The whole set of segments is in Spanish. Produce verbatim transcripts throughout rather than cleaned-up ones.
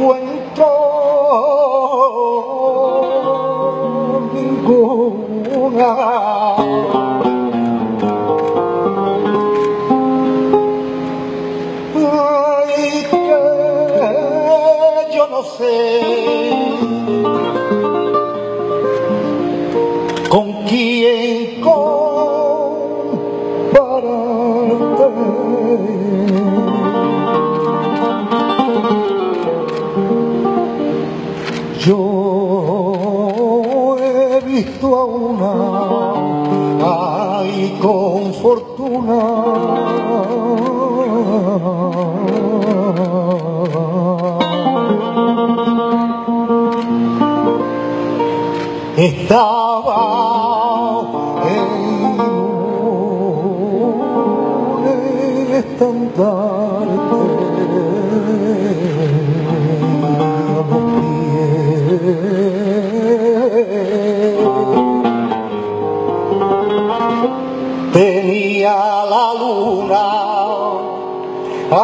encuentro ninguna. Ay, que yo no sé con quién compararte. Yo he visto a una, ay, con fortuna, estaba en un estandarte a los pies. Tenía la luna, ah,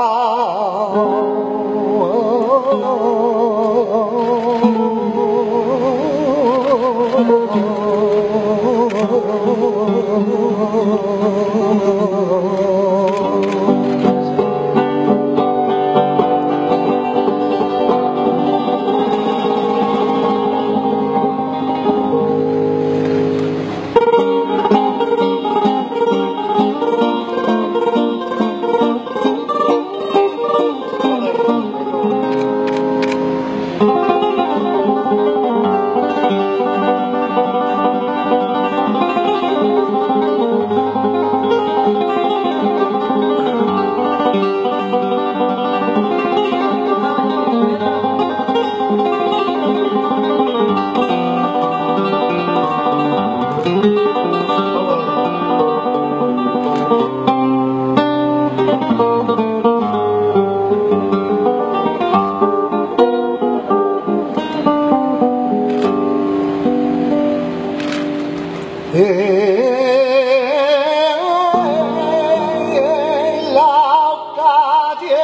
en la calle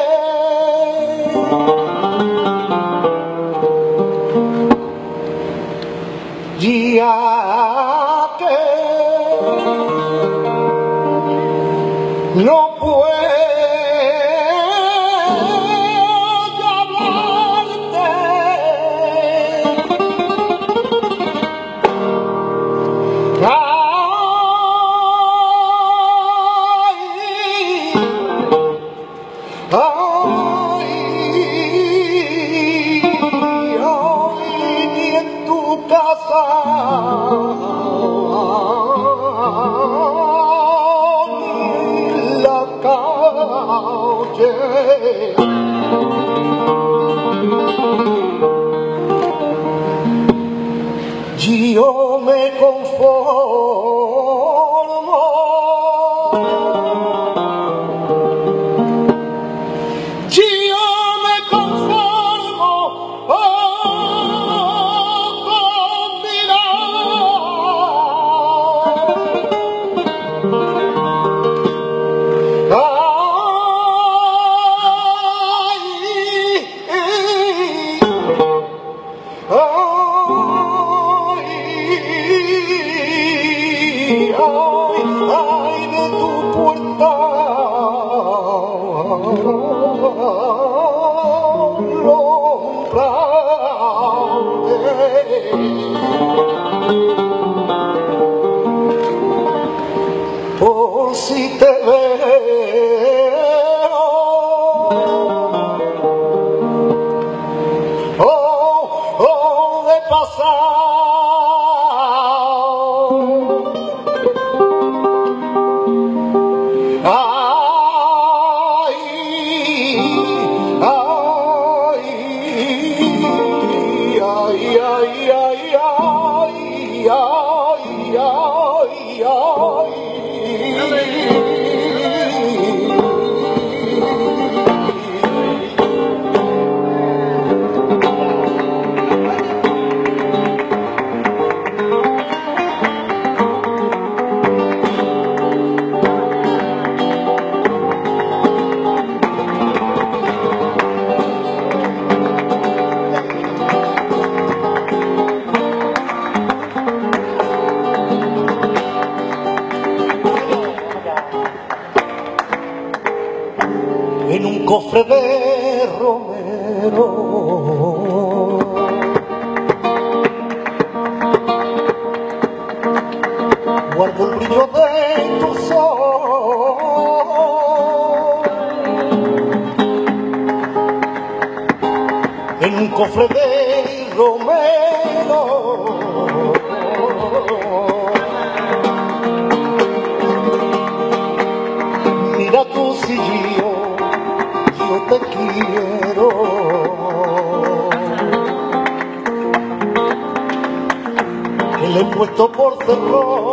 ya que no puedo hablarte. Ay, ay, ni en tu casa, ni en la calle. Yo me conformo por si te veo, oh, oh, de pasar. Ay, ay, ay, ay, ay, ay, ay. Guardo el brillo de tus ojos en un cofre de romero. Mira tu sillillo, yo te quiero. Que le he puesto por cerro